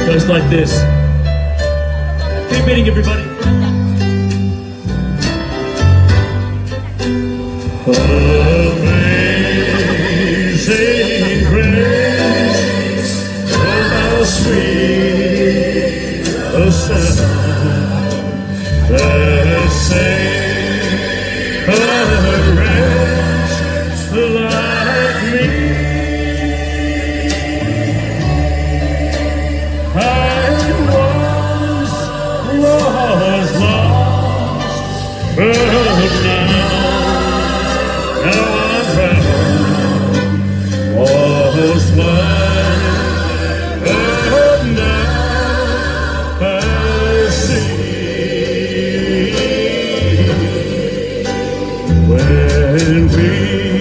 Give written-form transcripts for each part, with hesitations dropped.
Goes like this. Keep beating, everybody. Amazing grace, oh how sweet the sound that saved a wretch like me. I was lost, but now I'm found. Was blind, but now I see. When we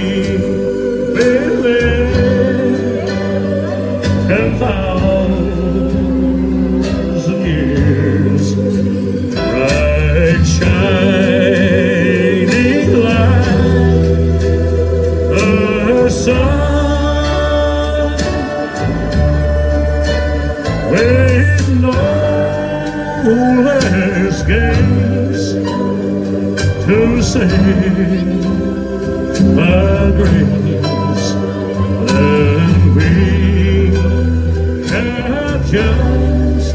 believe and thousand years, bright shining light, the sun. With no less gains to save by grace, and we have just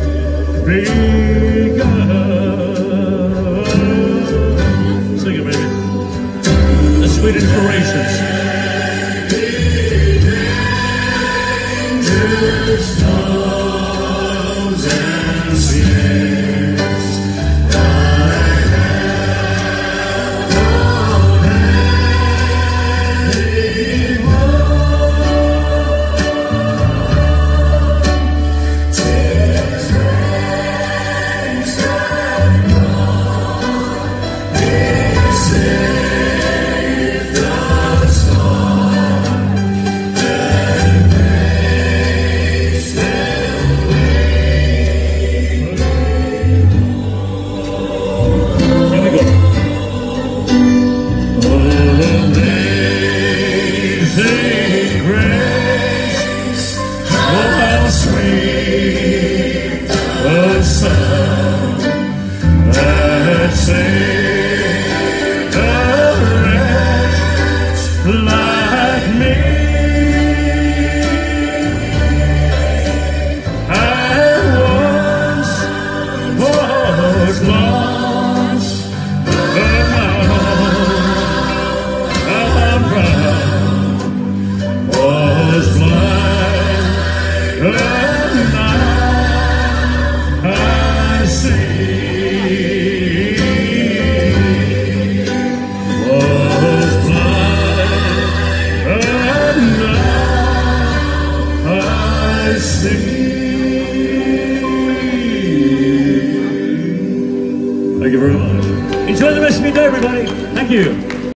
begun. Sing it, baby. The sweet inspirations. Sweet the sound that saved a wretch like me. I once was lost, but now I'm found. Was blind, but now I see. Was blind, but now I see. Thank you very much. Enjoy the rest of your day, everybody. Thank you.